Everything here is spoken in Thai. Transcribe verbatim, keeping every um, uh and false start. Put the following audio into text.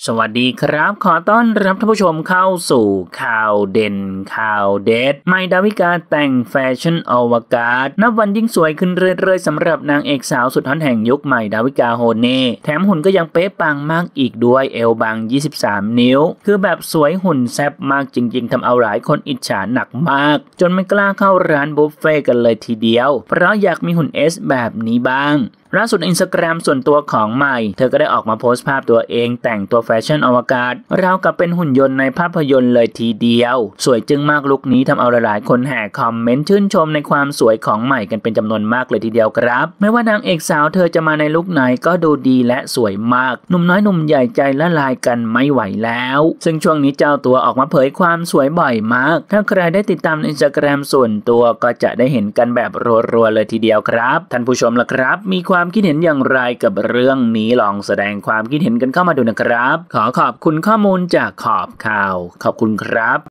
สวัสดีครับขอต้อนรับท่านผู้ชมเข้าสู่ข่าวเด่นข่าวเด็ดใหม่ดาวิกาแต่งแฟชั่นอวกาศนับวันยิ่งสวยขึ้นเรื่อยๆสำหรับนางเอกสาวสุดฮอตแห่งยุคใหม่ดาวิกาโฮเน่แถมหุ่นก็ยังเป๊ะปังมากอีกด้วยเอวบางยี่สิบสามนิ้วคือแบบสวยหุ่นแซ่บมากจริงๆทำเอาหลายคนอิจฉาหนักมากจนไม่กล้าเข้าร้านบุฟเฟ่กันเลยทีเดียวเพราะอยากมีหุ่น S แบบนี้บ้างล่าสุดอินสตาแกรมส่วนตัวของใหม่เธอก็ได้ออกมาโพสต์ภาพตัวเองแต่งตัวแฟชั่นอวกาศราวกับเป็นหุ่นยนต์ในภาพยนตร์เลยทีเดียวสวยจึงมากลุคนี้ทำเอาหลายๆคนแห่คอมเมนต์ชื่นชมในความสวยของใหม่กันเป็นจำนวนมากเลยทีเดียวครับไม่ว่านางเอกสาวเธอจะมาในลุคไหนก็ดูดีและสวยมากหนุ่มน้อยหนุ่มใหญ่ใจละลายกันไม่ไหวแล้วซึ่งช่วงนี้เจ้าตัวออกมาเผยความสวยบ่อยมากถ้าใครได้ติดตามอินสตาแกรมส่วนตัวก็จะได้เห็นกันแบบรัวๆเลยทีเดียวครับท่านผู้ชมล่ะครับมีความคิดเห็นอย่างไรกับเรื่องนี้ลองแสดงความคิดเห็นกันเข้ามาดูนะครับขอขอบคุณข้อมูลจากขอบข่าวขอบคุณครับ